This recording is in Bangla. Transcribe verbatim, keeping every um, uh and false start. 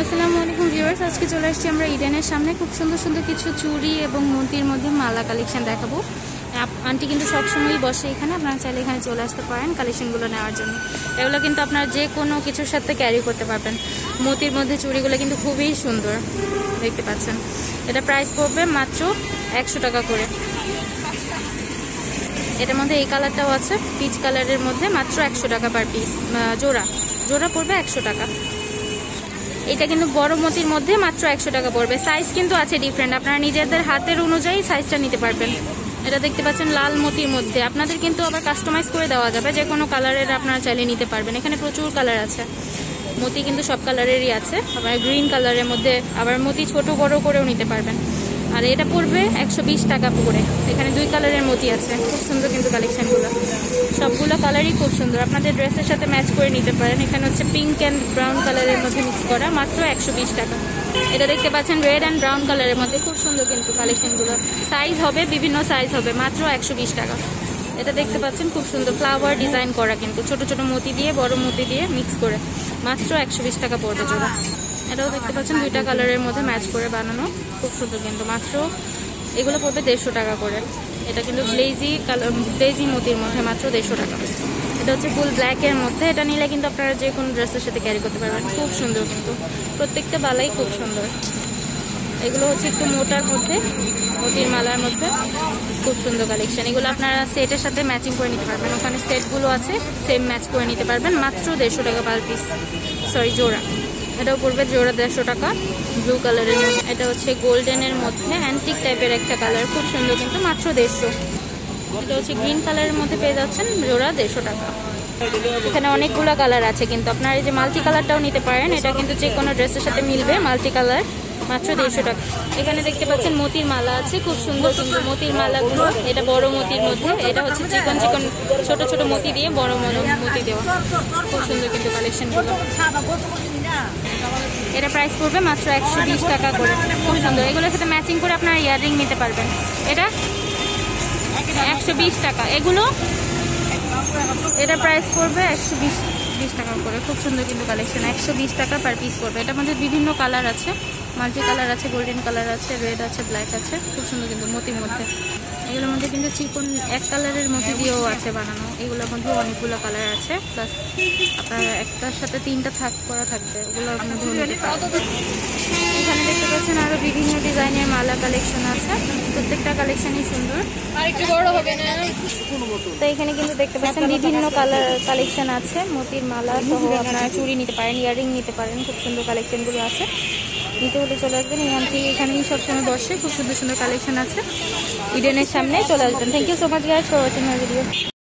আসসালামু আলাইকুম ভিউয়ার্স, আজকে চলে আসছি আমরা ইডেনের সামনে। খুব সুন্দর সুন্দর কিছু চুড়ি এবং মোতির মধ্যে মালা কালেকশন দেখাবো। আন্টি কিন্তু সবসময়ই বসে এখানে, আপনারা চাইলে এখানে চলে আসতে পারেন কালেকশনগুলো নেওয়ার জন্য। এগুলো কিন্তু আপনারা যে কোনো কিছুর সাথে ক্যারি করতে পারবেন। মোতির মধ্যে চুড়িগুলো কিন্তু খুবই সুন্দর, দেখতে পাচ্ছেন। এটা প্রাইস পড়বে মাত্র একশো টাকা করে। এটার মধ্যে এই কালারটাও আছে, পিচ কালারের মধ্যে, মাত্র একশো টাকা পার পিস। জোড়া জোড়া পড়বে একশো টাকা। এটা কিন্তু বড় মতির মধ্যে মাত্র একশো টাকা পড়বে। সাইজ কিন্তু আছে ডিফারেন্ট, আপনারা নিজেদের হাতের অনুযায়ী সাইজটা নিতে পারবেন। এটা দেখতে পাচ্ছেন লাল মতির মধ্যে, আপনাদের কিন্তু আবার কাস্টমাইজ করে দেওয়া যাবে, যে কোনো কালারের আপনারা চাইলে নিতে পারবেন। এখানে প্রচুর কালার আছে, মতি কিন্তু সব কালারেরই আছে। আবার গ্রিন কালারের মধ্যে আবার মতি ছোট বড় করেও নিতে পারবেন। আর এটা পড়বে একশো বিশ টাকা করে। এখানে দুই কালারের মতি আছে, খুব সুন্দর কিন্তু কালেকশনগুলো। সবগুলো কালারই খুব সুন্দর, আপনাদের ড্রেসের সাথে ম্যাচ করে নিতে পারেন। এখানে হচ্ছে পিঙ্ক অ্যান্ড ব্রাউন কালারের মধ্যে মিক্স করা, মাত্র একশো বিশ টাকা। এটা দেখতে পাচ্ছেন রেড অ্যান্ড ব্রাউন কালারের মধ্যে, খুব সুন্দর কিন্তু কালেকশনগুলো। সাইজ হবে, বিভিন্ন সাইজ হবে, মাত্র একশো বিশ টাকা। এটা দেখতে পাচ্ছেন খুব সুন্দর ফ্লাওয়ার ডিজাইন করা, কিন্তু ছোট ছোট মতি দিয়ে বড় মতি দিয়ে মিক্স করে, মাত্র একশো বিশ টাকা পড়বে জোড়া। এটাও দেখতে পাচ্ছেন দুইটা কালারের মধ্যে ম্যাচ করে বানানো, খুব সুন্দর কিন্তু। মাত্র এগুলো পড়বে দেড়শো টাকা করে। এটা কিন্তু গ্লেজি কালার, গ্লেজি মতির মধ্যে, মাত্র দেড়শো টাকা। এটা হচ্ছে ফুল ব্ল্যাকের মধ্যে, এটা নিলে কিন্তু আপনারা যে কোনো ড্রেসের সাথে ক্যারি করতে পারবেন। খুব সুন্দর কিন্তু, প্রত্যেকটা বালাই খুব সুন্দর। এগুলো হচ্ছে একটু মোটার মধ্যে, মতির মালার মধ্যে, খুব সুন্দর কালেকশন। এগুলো আপনারা সেটের সাথে ম্যাচিং করে নিতে পারবেন, ওখানে সেটগুলো আছে, সেম ম্যাচ করে নিতে পারবেন। মাত্র দেড়শো টাকা পার পিস, সরি জোড়া। এটাও পড়বে জোড়া দেড়শো টাকা, ব্লু কালারের মধ্যে। এটা হচ্ছে গোল্ডেনের মধ্যে অ্যান্টিক টাইপের একটা কালার, খুব সুন্দর কিন্তু, মাত্র দেড়শো। এটা হচ্ছে গ্রিন কালারের মধ্যে পেয়ে যাচ্ছেন, জোড়া দেড়শো টাকা। এখানে অনেকগুলো কালার আছে, কিন্তু আপনারা এই যে মাল্টি কালারটাও নিতে পারেন, এটা কিন্তু যে কোনো ড্রেসের সাথে মিলবে, মাল্টি কালার, মাত্র দেড়শো টাকা। এখানে দেখতে পাচ্ছেন মতির মালা আছে, খুব সুন্দর কিন্তু মতির মালাগুলো। এটা বড় মতির মধ্যে, এটা হচ্ছে চিকন চিকন ছোট ছোট মতি দিয়ে বড় বড় মতি দেওয়া, খুব সুন্দর কিন্তু কালেকশনগুলো। এটা প্রাইস পড়বে মাত্র একশো বিশ টাকা করে, খুব সুন্দর। এগুলোর সাথে ম্যাচিং করে আপনারা ইয়াররিং নিতে পারবেন। এটা একশো বিশ টাকা। এগুলো এটা প্রাইস পড়বে একশো বিশ বিশ টাকা করে, খুব সুন্দর কিন্তু কালেকশন। একশো বিশ টাকা পার পিস পড়বে। এটার মধ্যে বিভিন্ন কালার আছে, মাল্টি কালার আছে, গোল্ডেন কালার আছে, রেড আছে, ব্ল্যাক আছে, খুব সুন্দর কিন্তু মতির মধ্যে। এগুলোর মধ্যে কিন্তু চিকন এক কালারের মধ্যে দিয়েও আছে বানানো। এগুলোর মধ্যে অনেকগুলো কালার আছে, প্লাস আপনার একটার সাথে তিনটা থাক করা থাকবে, ওগুলো আপনার ধরে পাবেন। এখানে দেখতে পাচ্ছেন আরো বিভিন্ন ডিজাইনের মালা কালেকশন আছে, প্রত্যেকটা কালেকশনই সুন্দর। তো এখানে কিন্তু দেখতে পাচ্ছেন বিভিন্ন কালার কালেকশন আছে, মতির মালা সহ আপনারা চুড়ি নিতে পারেন, ইয়াররিং নিতে পারেন, খুব সুন্দর কালেকশনগুলো আছে। নিতে হলে চলে আসবেন এখান থেকে, এখানেই সবসময় বসে, খুব সুন্দর সুন্দর কালেকশন আছে। ইডেনের সামনে চলে আসবেন। Thank you so much guys for watching my video.